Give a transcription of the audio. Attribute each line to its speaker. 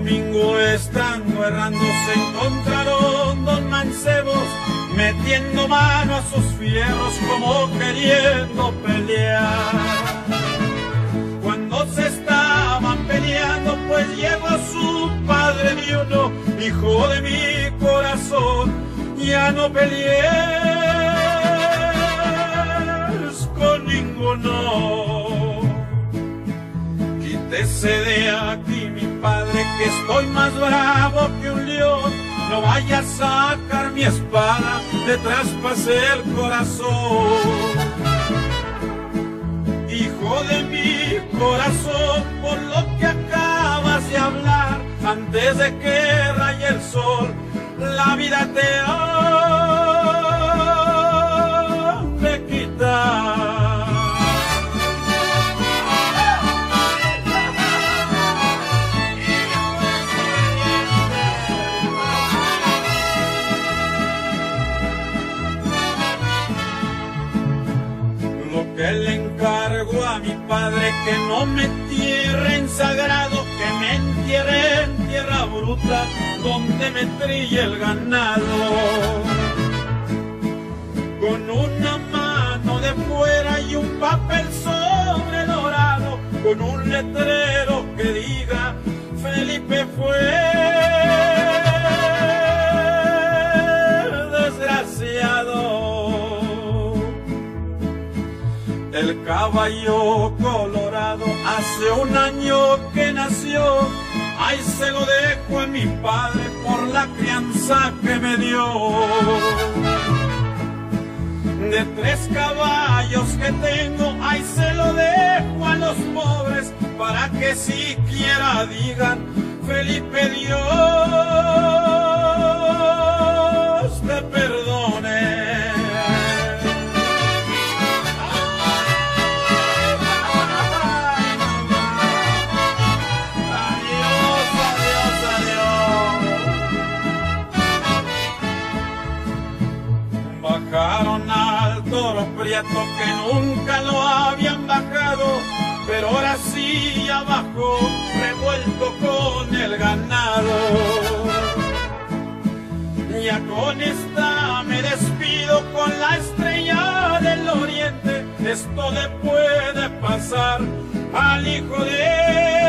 Speaker 1: domingo estando errando se encontraron dos mancebos metiendo mano a sus fierros como queriendo pelear. Cuando se estaban peleando pues llegó su padre y uno, hijo de mi corazón, ya no pelees con ninguno. Quítese de aquí mi padre que estoy más bravo que un león, no vaya a sacar mi espada, te traspasé el corazón. Hijo de mi corazón, por lo que acabas de hablar, antes de que raye el sol, la vida te ha de quitar. Que le encargo a mi padre que no me entierre en sagrado, que me entierre en tierra bruta donde me trille el ganado. Con una mano de fuera y un papel sobre dorado, con un letrero que diga Felipe fue desgraciado. El caballo colorado hace un año que nació, ahí se lo dejo a mi padre por la crianza que me dio. De 3 caballos que tengo, ahí se lo dejo a los pobres, para que siquiera digan Felipe Dios te perdone. Bajaron al toro prieto que nunca lo habían bajado, pero ahora sí ya bajó revuelto con el ganado. Ya con esta me despido con la estrella del oriente, esto le puede pasar al hijo de